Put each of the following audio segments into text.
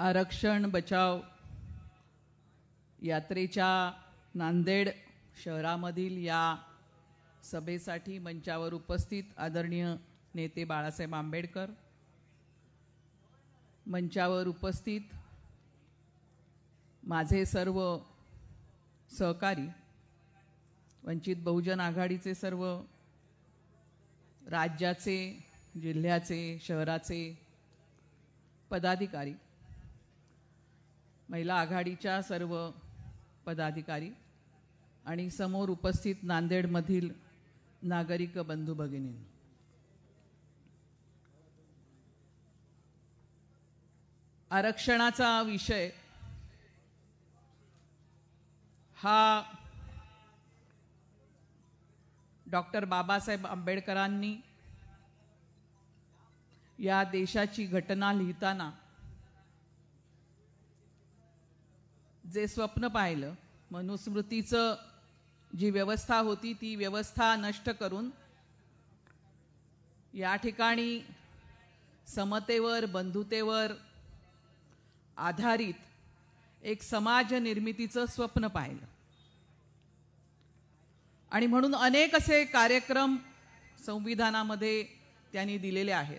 आरक्षण बचाव यात्रेच्या नांदेड शहरामधील या सभेसाठी मंचावर उपस्थित आदरणीय नेते बाळासाहेब आंबेडकर, मंचावर उपस्थित माझे सर्व सहकारी, वंचित बहुजन आघाडीचे सर्व राज्याचे, जिल्ह्याचे, शहराचे पदाधिकारी, महिला आघाडीच्या सर्व पदाधिकारी आणि समोर उपस्थित नांदेडमधील नागरिक बंधू भगिनींनो, आरक्षणाचा विषय हा डॉक्टर बाबासाहेब आंबेडकरांनी या देशाची घटना लिहिताना जे स्वप्न पाहिलं, मनुस्मृतीचं जी व्यवस्था होती ती व्यवस्था नष्ट करून या ठिकाणी समतेवर, बंधुतेवर आधारित एक समाज निर्मितीचं स्वप्न पाहिलं आणि म्हणून अनेक असे कार्यक्रम संविधानामध्ये त्यांनी दिलेले आहेत.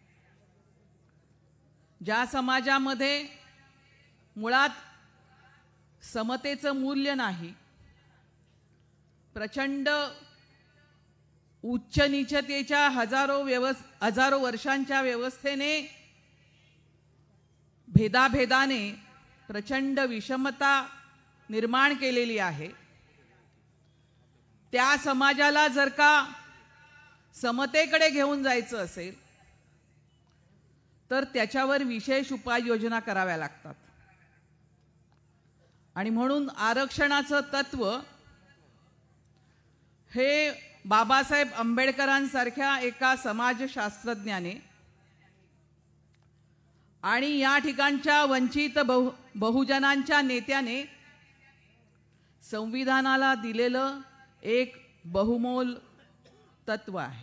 ज्या समाजामध्ये मुळात समतेचं मूल्य नाही, प्रचंड उच्च नीचतेच्या हजारो वर्षांच्या व्यवस्थेने, भेदाभेदाने प्रचंड विषमता निर्माण केलेली आहे, त्या समाजाला जर का समतेकडे घेऊन जायचं असेल तर त्याच्यावर विशेष उपाययोजना कराव्या लागतात. आणि म्हणून आरक्षणाचं तत्व हे बाबासाहेब आंबेडकरांसारख्या एका समाजशास्त्रज्ञाने आणि या ठिकाणच्या वंचित बहुजनांच्या नेत्याने संविधानाला दिलेलं एक बहुमोल तत्व आहे.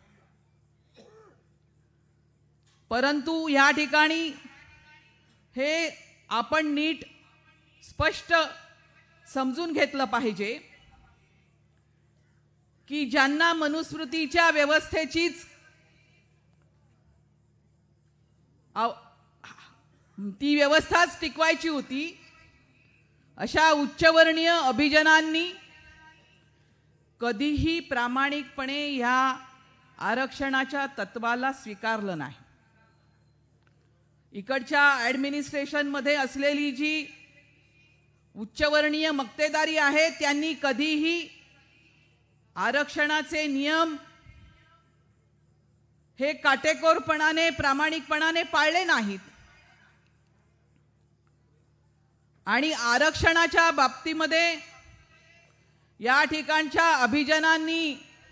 परंतु या ठिकाणी हे आपण नीट स्पष्ट समजून घेतलं पाहिजे की ज्यांना मनुस्मृतीच्या व्यवस्थेचीच ती व्यवस्थाच टिकवायची होती, अशा उच्चवर्णीय अभिजनांनी कधीही प्रामाणिकपणे या आरक्षणाच्या तत्वाला स्वीकारलं नाही. इकडच्या ॲडमिनिस्ट्रेशनमध्ये असलेली जी उच्चवर्णीय मक्तेदारी आहे त्यांनी कधीही आरक्षणाचे नियम हे काटेकोरपणाने, प्रामाणिकपणाने पाळले नाहीत. आणि आरक्षणाच्या बाबतीमध्ये या ठिकाणच्या अभिजनांनी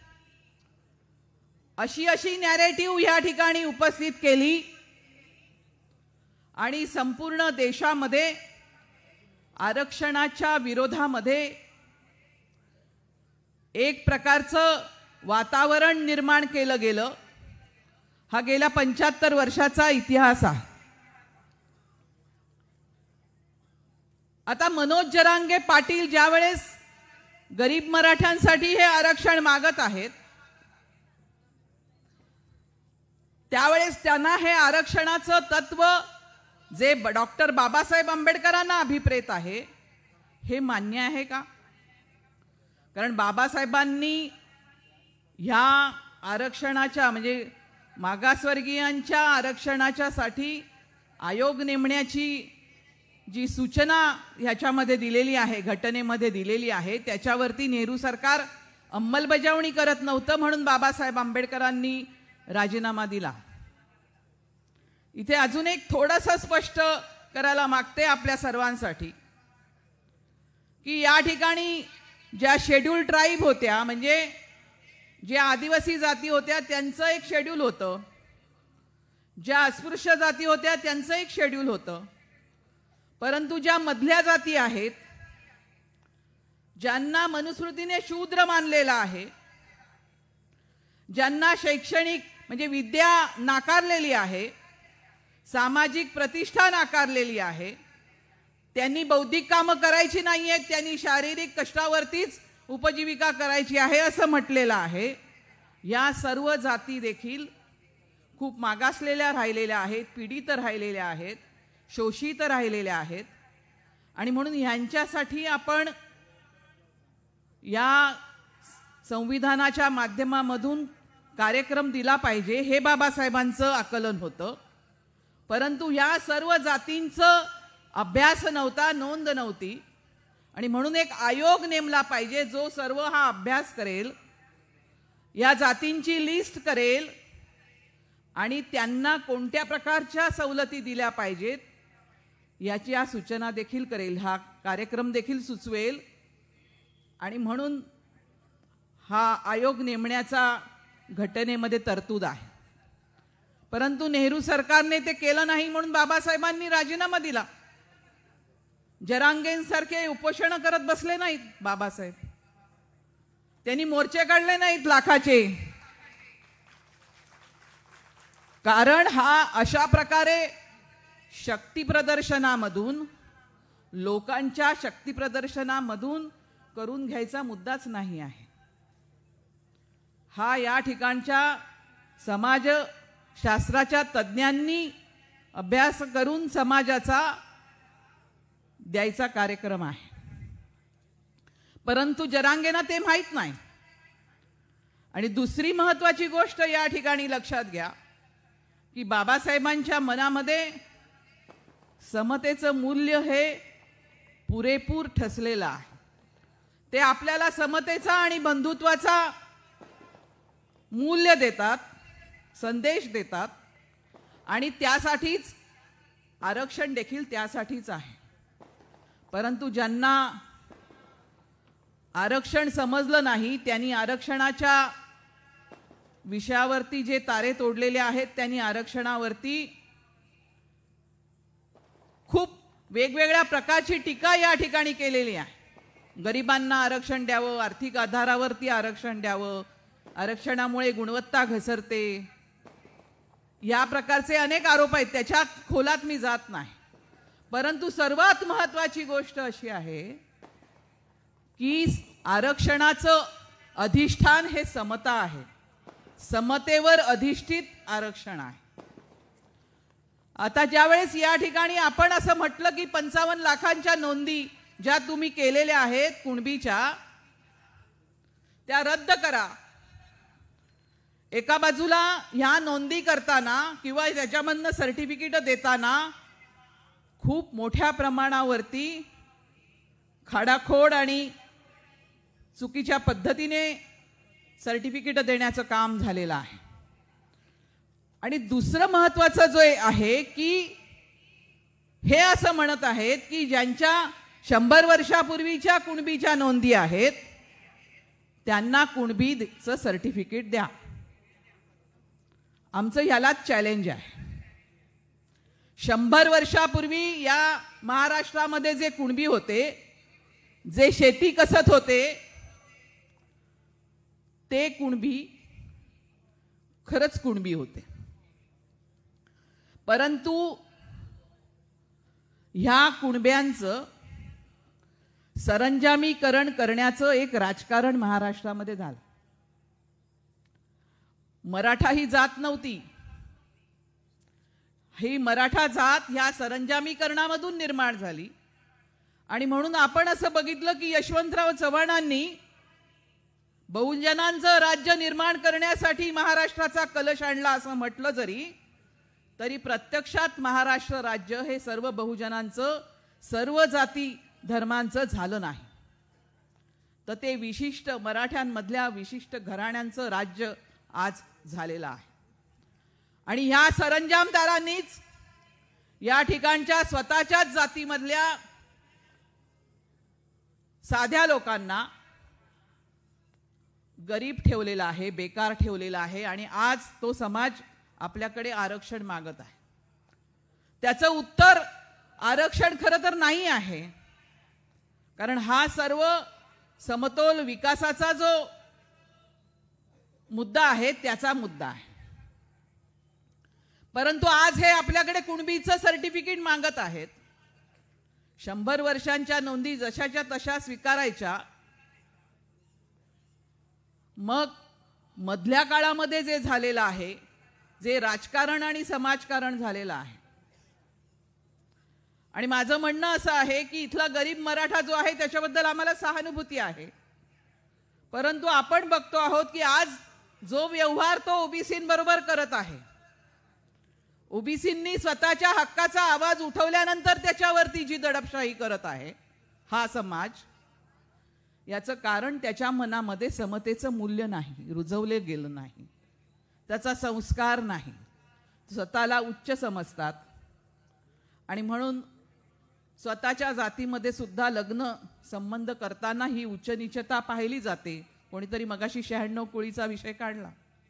अशी नॅरेटिव्ह या ठिकाणी उपस्थित केली आणि संपूर्ण देशामध्ये आरक्षणाच्या विरोधामध्ये एक प्रकारचं वातावरण निर्माण केलं गेलं. हा गेल्या 75 वर्षाचा इतिहास आहे. आता मनोज जरांगे पाटील ज्यावेळेस गरीब मराठ्यांसाठी हे आरक्षण मागत आहेत, त्यावेळेस त्यांना हे आरक्षणाचं तत्व जे डॉक्टर बाबासाहेब आंबेडकरांना अभिप्रेत आहे हे मान्य आहे का? कारण बाबासाहेबांनी ह्या आरक्षणाच्या म्हणजे मागासवर्गीयांच्या आरक्षणाच्यासाठी आयोग नेमण्याची जी सूचना ह्याच्यामध्ये दिलेली आहे, घटनेमध्ये दिलेली आहे, त्याच्यावरती नेहरू सरकार अंमलबजावणी करत नव्हतं म्हणून बाबासाहेब आंबेडकरांनी राजीनामा दिला. इथे अजून एक थोडंसं स्पष्ट करायला मागते आपल्या सर्वांसाठी की या ठिकाणी ज्या शेड्यूल ट्राईब होत्या, म्हणजे ज्या आदिवासी जाती होत्या त्यांचं एक शेड्यूल होतं, ज्या अस्पृश्य जाती होत्या त्यांचं एक शेड्यूल होतं, परंतु ज्या मधल्या जाती आहेत, ज्यांना मनुस्मृतीने शूद्र मानलेलं आहे, ज्यांना शैक्षणिक म्हणजे विद्या नाकारलेली आहे, सामाजिक प्रतिष्ठा नाकारलेली आहे. त्यांनी बौद्धिक कामं करायची नाहीयेत, त्यांनी शारीरिक कष्टावरतीच उपजीविका करायची आहे असं म्हटलेलं आहे. या सर्व जाती देखील खूप मागासलेल्या राहिलेल्या आहेत, पीडित राहिलेल्या आहेत, शोषित राहिलेल्या आहेत. आणि म्हणून ह्यांच्यासाठी आपण या संविधानाच्या माध्यमामधून कार्यक्रम दिला पाहिजे, हे बाबासाहेबांचं आकलन होतं. परंतु या सर्व जातींचं अभ्यास नव्हता, नोंद नव्हती. आणि म्हणून एक आयोग नेमला पाहिजे जो सर्व हा अभ्यास करेल, या जातींची लिस्ट करेल आणि त्यांना कोणत्या प्रकारच्या सवलती दिल्या पाहिजेत याची सूचना देखील करेल, हा कार्यक्रम देखील सुचवेल. आणि म्हणून हा आयोग नेमण्याचा घटनेमध्ये तरतूद आहे. परंतु नेहरू सरकारने ते केलं नाही, म्हणून बाबासाहेबांनी राजीनामा दिला. जरांगेंसारखे उपोषण करत बसले नाहीत बाबासाहेब, त्यांनी मोर्चे काढले नाहीत लाखाचे. कारण हा अशा प्रकारे शक्ती प्रदर्शनामधून, लोकांच्या शक्ती प्रदर्शनामधून करून घ्यायचा मुद्दाच नाही आहे. हा या ठिकाणच्या समाजशास्त्राच्या तज्ज्ञांनी अभ्यास करून समाजाचा द्यायचा कार्यक्रम आहे. परंतु जरांगेंना ते माहीत नाही. आणि दुसरी महत्त्वाची गोष्ट या ठिकाणी लक्षात घ्या की बाबासाहेबांच्या मनामध्ये समतेचं मूल्य हे पुरेपूर ठसलेलं आहे. ते आपल्याला समतेचा आणि बंधुत्वाचा मूल्य देतात, संदेश देतात. आणि त्यासाठीच आरक्षण देखील त्यासाठीच आहे. परंतु ज्यांना आरक्षण समजलं नाही, त्यांनी आरक्षणाच्या विषयावरती जे तारे तोडलेले आहेत, त्यांनी आरक्षणावरती खूप वेगवेगळ्या प्रकारची टीका या ठिकाणी केलेली आहे. गरिबांना आरक्षण द्यावं, आर्थिक आधारावरती आरक्षण द्यावं, आरक्षणामुळे गुणवत्ता घसरते, या प्रकारचे अनेक आरोप आहेत. त्याच्या खोलात मी जात नाही. परंतु सर्वात महत्त्वाची गोष्ट अशी आहे की आरक्षणाचं अधिष्ठान हे समता आहे. समतेवर अधिष्ठित आरक्षण आहे. आता ज्यावेळेस या ठिकाणी आपण असं म्हटलं की 55 लाखांच्या नोंदी ज्या तुम्ही केलेल्या आहेत कुणबीच्या, त्या रद्द करा. एका बाजूला ह्या नोंदी करताना किंवा त्याच्यामधनं सर्टिफिकेट देताना खूप मोठ्या प्रमाणावरती खाडाखोड आणि चुकीच्या पद्धतीने सर्टिफिकेट देण्याचं काम झालेलं आहे. आणि दुसरं महत्त्वाचं जो आहे की हे असं म्हणत आहेत की ज्यांच्या 100 वर्षापूर्वीच्या कुणबीच्या नोंदी आहेत त्यांना कुणबीचं सर्टिफिकेट द्या. आमचं ह्यालाच चॅलेंज आहे. 100 वर्षापूर्वी या महाराष्ट्रामध्ये जे कुणबी होते, जे शेती कसत होते, ते कुणबी खरंच कुणबी होते. परंतु ह्या कुणब्यांचं सरंजामीकरण करण्याचं एक राजकारण महाराष्ट्रामध्ये झालं. मराठा ही जात नव्हती. ही मराठा जात ह्या सरंजामीकरणामधून निर्माण झाली. आणि म्हणून आपण असं बघितलं की यशवंतराव चव्हाणांनी बहुजनांचं राज्य निर्माण करण्यासाठी महाराष्ट्राचा कलश आणला असं म्हटलं तरी प्रत्यक्षात महाराष्ट्र राज्य हे सर्व बहुजनांचं, सर्व जाती धर्मांचं झालं नाही. तर ते विशिष्ट मराठ्यांमधल्या विशिष्ट घराण्यांचं राज्य आज झालेलं आहे. आणि ह्या सरंजामदारांनीच या ठिकाणच्या स्वतःच्याच जातीमधल्या साध्या लोकांना गरीब ठेवलेला आहे, बेकार ठेवलेला आहे. आणि आज तो समाज आपल्याकडे आरक्षण मागत आहे. त्याचं उत्तर आरक्षण खरं तर नाही आहे. कारण हा सर्व समतोल विकासाचा जो मुद्दा आहे त्याचा मुद्दा आहे. परंतु आज हे आपल्याकडे कुणबीचं सर्टिफिकेट मागत आहेत. 100 वर्षांच्या नोंदी जशाच्या तशा स्वीकारायच्या. मग मधल्या काळामध्ये जे झालेलं आहे, जे राजकारण आणि समाजकारण झालेलं आहे, आणि माझं म्हणणं असं आहे की इथला गरीब मराठा जो आहे त्याच्याबद्दल आम्हाला सहानुभूती आहे. परंतु आपण बघतो आहोत की आज जो व्यवहार तो ओबीसींबरोबर करत आहे, ओबीसींनी स्वतःच्या हक्काचा आवाज उठवल्यानंतर त्याच्यावरती जी दडपशाही करत आहे हा समाज, याचं कारण त्याच्या मनामध्ये समतेचं मूल्य नाही, रुजवले गेलं नाही, त्याचा संस्कार नाही, स्वतःला उच्च समजतात. आणि म्हणून स्वतःच्या जातीमध्ये सुद्धा लग्न संबंध करताना ही उच्च नीचता पाहिली जाते. कोणीतरी मगाशी 96 कुळीचा विषय काढला.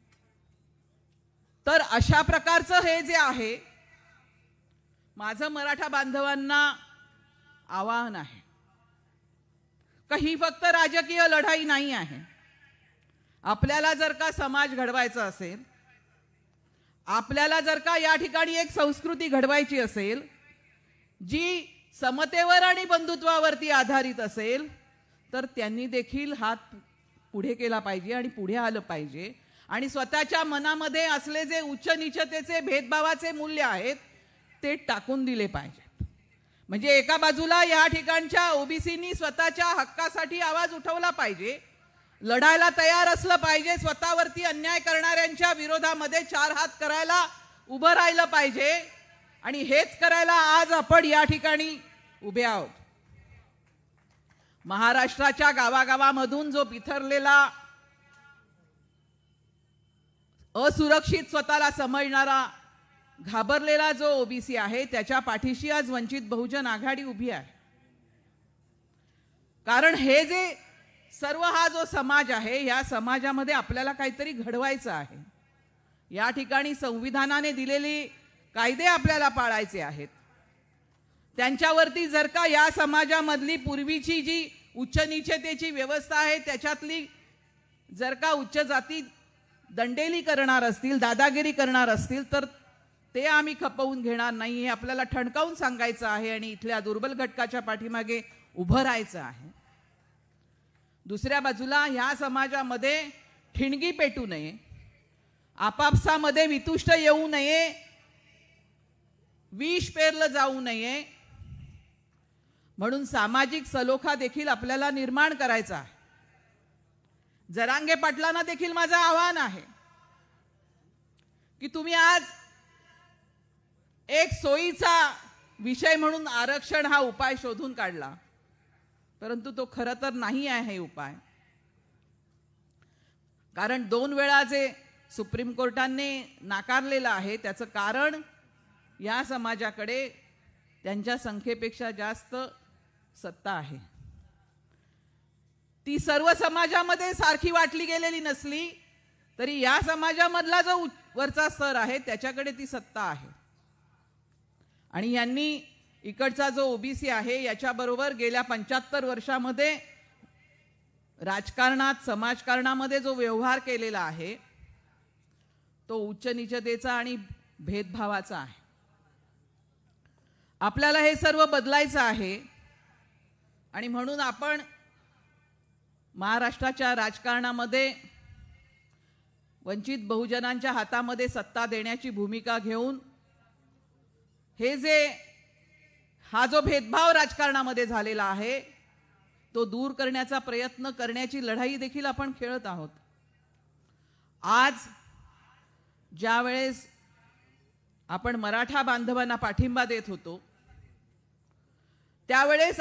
तर अशा प्रकारचं हे जे आहे, माझं मराठा बांधवांना आवाहन आहे का ही फक्त राजकीय लढाई नाही आहे. आपल्याला जर का समाज घडवायचा असेल, आपल्याला जर का या ठिकाणी एक संस्कृती घडवायची असेल जी समतेवर आणि बंधुत्वावरती आधारित असेल, तर त्यांनी देखील हात पुढे केला पाहिजे आणि पुढे आलं पाहिजे. आणि स्वतःच्या मनामध्ये असले जे उच्च नीचतेचे भेदभावाचे मूल्य आहेत ते टाकून दिले पाहिजेत. म्हणजे एका बाजूला या ठिकाणच्या ओबीसीनी स्वतःच्या हक्कासाठी आवाज उठवला पाहिजे, लढायला तयार असलं पाहिजे, स्वतःवरती अन्याय करणाऱ्यांच्या विरोधामध्ये 4 हात करायला उभं राहिलं पाहिजे. आणि हेच करायला आज आपण या ठिकाणी उभे आहोत. महाराष्ट्राच्या गावागावामधून जो बिथरलेला, असुरक्षित स्वतःला समजणारा, घाबरलेला जो ओबीसी आहे त्याच्या पाठीशी आज वंचित बहुजन आघाडी उभी आहे. कारण हे जे सर्व हा जो समाज आहे, या समाजामध्ये आपल्याला काहीतरी घडवायचं आहे. या ठिकाणी संविधानाने दिलेली कायदे आपल्याला पाळायचे आहेत. त्यांच्यावरती जर का या समाजामधली पूर्वीची जी उच्च नीचतेची व्यवस्था आहे त्याच्यातली जर का उच्च जाती दंडेली करणार असतील, दादागिरी करणार असतील, तर ते आम्ही खपवून घेणार नाही हे आपल्याला ठणकावून सांगायचं आहे आणि इथल्या दुर्बल घटकाच्या पाठीमागे उभं राहायचं आहे. दुसऱ्या बाजूला ह्या समाजामध्ये ठिणगी पेटू नये, आपापसामध्ये वितुष्ट येऊ नये, विष पेरलं जाऊ नये, म्हणून सामाजिक सलोखा देखील आपल्याला निर्माण करायचा आहे. जरांगे पाटलांना देखील माझं आव्हान आहे की तुम्ही आज एक सोयीचा विषय म्हणून आरक्षण हा उपाय शोधून काढला, परंतु तो खरं तर नाही आहे हे उपाय. कारण 2 वेळा जे सुप्रीम कोर्टाने नाकारलेलं आहे त्याचं कारण या समाजाकडे त्यांच्या संख्येपेक्षा जास्त सत्ता आहे. ती सर्व समाजामध्ये सारखी वाटली गेलेली नसली तरी या समाजामधला जो वरचा स्तर आहे त्याच्याकडे ती सत्ता आहे. आणि यांनी इकडचा जो ओबीसी आहे याच्याबरोबर गेल्या 75 वर्षामध्ये राजकारणात, समाजकारणामध्ये जो व्यवहार केलेला आहे तो उच्च नीचतेचा आणि भेदभावाचा आहे. आपल्याला हे सर्व बदलायचं आहे. आणि म्हणून आपण महाराष्ट्राच्या राजकारणामध्ये वंचित बहुजनांच्या हातामध्ये सत्ता देण्याची भूमिका घेऊन हे जे हा जो भेदभाव राजकारणामध्ये झालेला आहे तो दूर करण्याचा प्रयत्न करण्याची लढाई देखील आपण खेळत आहोत. आज ज्या वेळेस आपण मराठा बांधवांना पाठिंबा देत होतो त्यावेळेस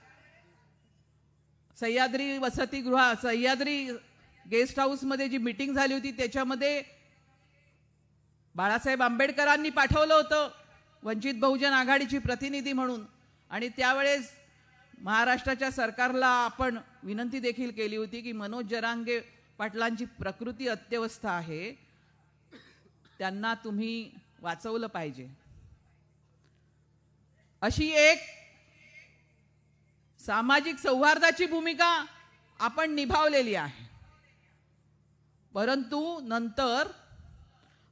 सह्याद्री वसतिगृह, सह्याद्री गेस्ट हाऊस मध्ये जी मीटिंग झाली होती त्याच्यामध्ये बाळासाहेब आंबेडकरांनी पाठवलं होतं वंचित बहुजन आघाडीची प्रतिनिधी म्हणून. आणि त्यावेळेस महाराष्ट्राच्या सरकारला आपण विनंती देखील केली होती की मनोज जरांगे पाटलांची प्रकृती अत्यवस्थ आहे, त्यांना तुम्ही वाचवलं पाहिजे. अशी एक सामाजिक सौहार्दाची भूमिका आपण निभावलेली आहे. परंतु नंतर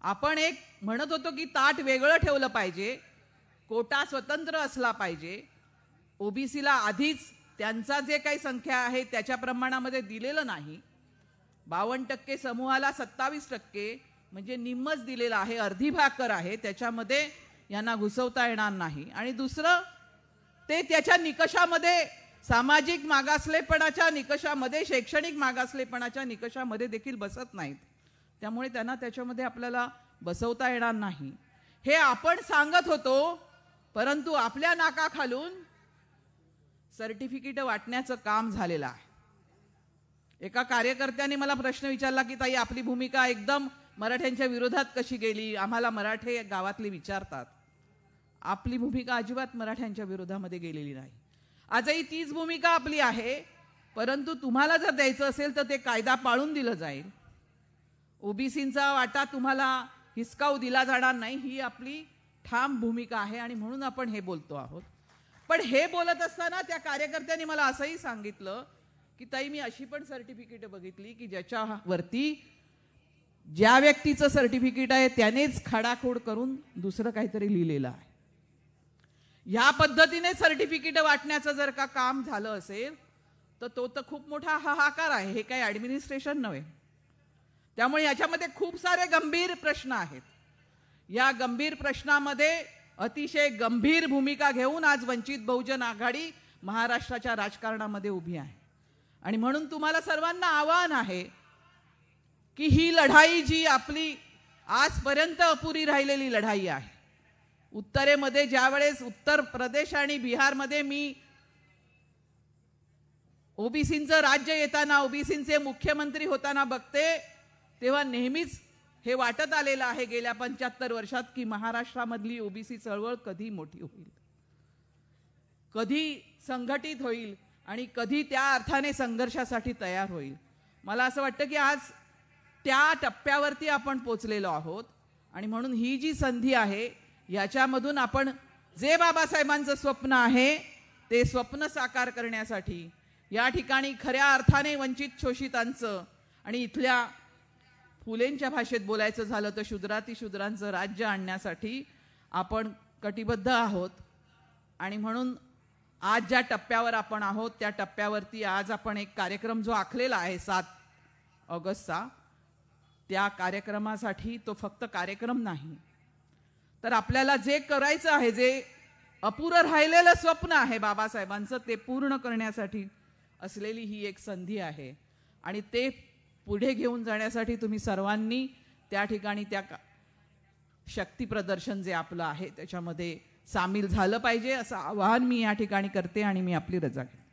आपण एक म्हणत होतो की ताट वेगळं ठेवलं पाहिजे, कोटा स्वतंत्र असला पाहिजे, ओबीसीला आधीच त्यांचा जे काही संख्या आहे त्याच्या प्रमाणामध्ये दिलेलं नाही, 52% समूहाला 27% म्हणजे निम्मच दिलेलं आहे, अर्धी भाकर आहे, त्याच्यामध्ये यांना घुसवता येणार नाही. आणि दुसरं ते त्याच्या निकषामध्ये, सामाजिक मागासलेपणाच्या निकषामध्ये, शैक्षणिक मागासलेपणाच्या निकषामध्ये देखील बसत नाहीत. त्यामुळे त्यांना त्याच्यामध्ये आपल्याला बसवता येणार नाही हे आपण सांगत होतो. परंतु आपल्या नाकाखालून सर्टिफिकेट वाटण्याचं काम झालेलं आहे. एका कार्यकर्त्याने मला प्रश्न विचारला की ताई आपली भूमिका एकदम मराठ्यांच्या विरोधात कशी गेली, आम्हाला मराठे गावातले विचारतात. आपली भूमिका अजिबात मराठ्यांच्या विरोधामध्ये गेलेली नाही. आजही तीच भूमिका आपली आहे. परंतु तुम्हाला जर द्यायचं असेल तर ते कायदा पाळून दिलं जाईल. ओबीसींचा वाटा तुम्हाला हिसकावू दिला जाणार नाही, ही आपली ठाम भूमिका आहे आणि म्हणून आपण हे बोलतो आहोत. पण हे बोलत असताना त्या कार्यकर्त्यांनी मला असंही सांगितलं की ताई मी अशी पण सर्टिफिकेट बघितली की ज्याच्यावरती ज्या व्यक्तीचं सर्टिफिकेट आहे त्यानेच खाडाखोड करून दुसरं काहीतरी लिहिलेलं आहे. ह्या पद्धतीने सर्टिफिकेट वाटण्याचं जर का काम झालं असेल तर तो तर खूप मोठा हाहाकार आहे. हे काही ऍडमिनिस्ट्रेशन नव्हे. त्यामुळे याच्यामध्ये खूप सारे गंभीर प्रश्न आहेत. या गंभीर प्रश्नामध्ये अतिशय गंभीर भूमिका घेऊन आज वंचित बहुजन आघाडी महाराष्ट्राच्या राजकारणामध्ये उभी आहे. आणि म्हणून तुम्हाला सर्वांना आव्हान आहे की ही लढाई जी आपली आजपर्यंत अपुरी राहिलेली लढाई आहे, उत्तरेमध्ये ज्यावेळेस उत्तर प्रदेश आणि बिहारमध्ये मी ओबीसींचं राज्य येताना, ओबीसींचे मुख्यमंत्री होताना बघते, तेव्हा नेहमीच हे वाटत आलेलं आहे गेल्या 75 वर्षात की महाराष्ट्रामधली ओबीसी चळवळ कधी मोठी होईल, कधी संघटित होईल आणि कधी त्या अर्थाने संघर्षासाठी तयार होईल. मला असं वाटतं की आज त्या टप्प्यावरती आपण पोचलेलो आहोत. आणि म्हणून ही जी संधी आहे याच्यामधून आपण जे बाबासाहेबांचं स्वप्न आहे ते स्वप्न साकार करण्यासाठी, या ठिकाणी खऱ्या अर्थाने वंचित शोषितांचं आणि इथल्या फुलेंच्या भाषेत बोलायचं झालं तर शूद्रातिशूद्रांचं राज्य आणण्यासाठी आपण कटिबद्ध आहोत. आणि म्हणून आज ज्या टप्प्यावर आपण आहोत त्या टप्प्यावरती आज आपण एक कार्यक्रम जो आखलेला आहे 7 ऑगस्टचा, त्या कार्यक्रमासाठी तो फक्त कार्यक्रम नाही तर आपल्याला जे करायचं आहे, जे अपुरं राहिलेलं स्वप्न आहे बाबासाहेबांचं, ते पूर्ण करण्यासाठी असलेली ही एक संधी आहे. आणि ते पुढे घेऊन जाण्यासाठी तुम्ही सर्वांनी त्या ठिकाणी त्या शक्ती प्रदर्शन जे आपलं आहे त्याच्यामध्ये सामील झालं पाहिजे, असं आवाहन मी या ठिकाणी करते आणि मी आपली रजा घेते.